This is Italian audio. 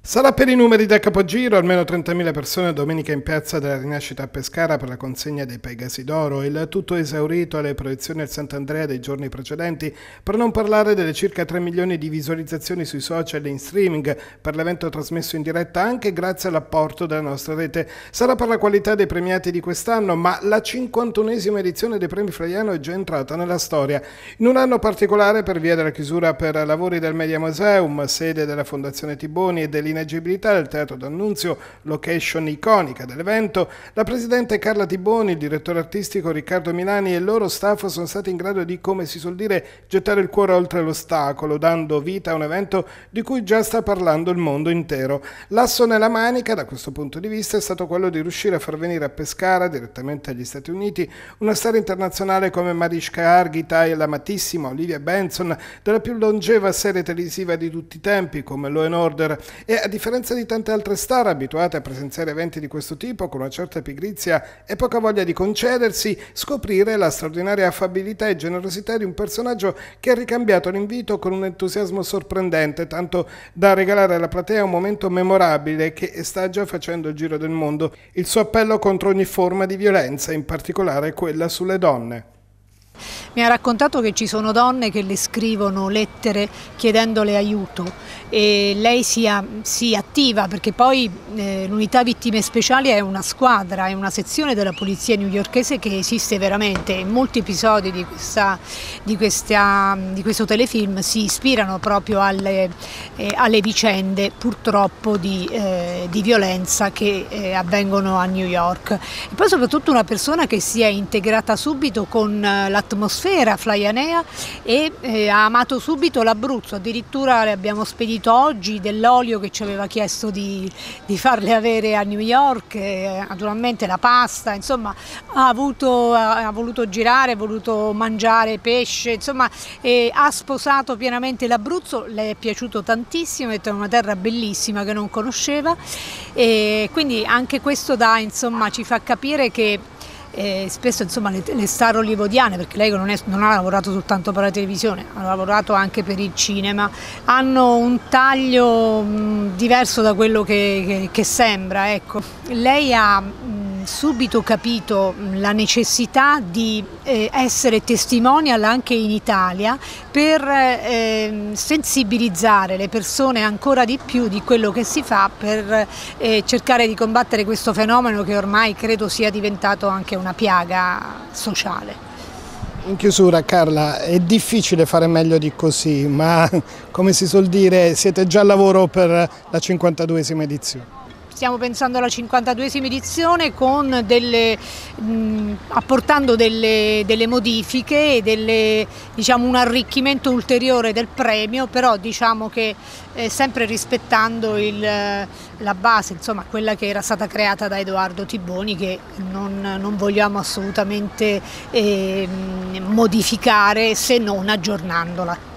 Sarà per i numeri del capogiro, almeno 30.000 persone domenica in piazza della Rinascita a Pescara per la consegna dei Pegasi d'Oro, il tutto esaurito alle proiezioni al Sant'Andrea dei giorni precedenti, per non parlare delle circa 3 milioni di visualizzazioni sui social e in streaming per l'evento trasmesso in diretta anche grazie all'apporto della nostra rete. Sarà per la qualità dei premiati di quest'anno, ma la 51esima edizione dei Premi Flaiano è già entrata nella storia. In un anno particolare per via della chiusura per lavori del Media Museum, sede della Fondazione Tiboni e dell'Inagibilità del Teatro d'Annunzio, location iconica dell'evento, la presidente Carla Tiboni, il direttore artistico Riccardo Milani e il loro staff sono stati in grado di, come si suol dire, gettare il cuore oltre l'ostacolo, dando vita a un evento di cui già sta parlando il mondo intero. L'asso nella manica, da questo punto di vista, è stato quello di riuscire a far venire a Pescara, direttamente agli Stati Uniti, una star internazionale come Mariska Hargitay e l'amatissima Olivia Benson, della più longeva serie televisiva di tutti i tempi, come Law & Order, e a differenza di tante altre star abituate a presenziare eventi di questo tipo con una certa pigrizia e poca voglia di concedersi, scoprire la straordinaria affabilità e generosità di un personaggio che ha ricambiato l'invito con un entusiasmo sorprendente, tanto da regalare alla platea un momento memorabile che sta già facendo il giro del mondo, il suo appello contro ogni forma di violenza, in particolare quella sulle donne. Mi ha raccontato che ci sono donne che le scrivono lettere chiedendole aiuto e lei si attiva perché poi l'unità vittime speciali è una squadra, è una sezione della polizia newyorkese che esiste veramente. In molti episodi di questo telefilm si ispirano proprio alle vicende purtroppo di violenza che avvengono a New York. E poi soprattutto una persona che si è integrata subito con l'atmosfera flaianea e ha amato subito l'Abruzzo. Addirittura le abbiamo spedito oggi dell'olio che ci aveva chiesto di farle avere a New York, naturalmente la pasta, insomma ha voluto girare, ha voluto mangiare pesce, insomma ha sposato pienamente l'Abruzzo. Le è piaciuto tantissimo, è una terra bellissima che non conosceva e quindi anche questo ci fa capire che spesso le star hollywoodiane, perché lei non ha lavorato soltanto per la televisione, ha lavorato anche per il cinema, hanno un taglio diverso da quello che sembra. Ecco. Lei ha subito capito la necessità di essere testimonial anche in Italia per sensibilizzare le persone ancora di più di quello che si fa per cercare di combattere questo fenomeno che ormai credo sia diventato anche una piaga sociale. In chiusura, Carla, è difficile fare meglio di così, ma come si suol dire siete già al lavoro per la 52esima edizione. Stiamo pensando alla 52esima edizione con apportando delle modifiche e un arricchimento ulteriore del premio, però diciamo che sempre rispettando la base, insomma quella che era stata creata da Edoardo Tiboni, che non vogliamo assolutamente modificare se non aggiornandola.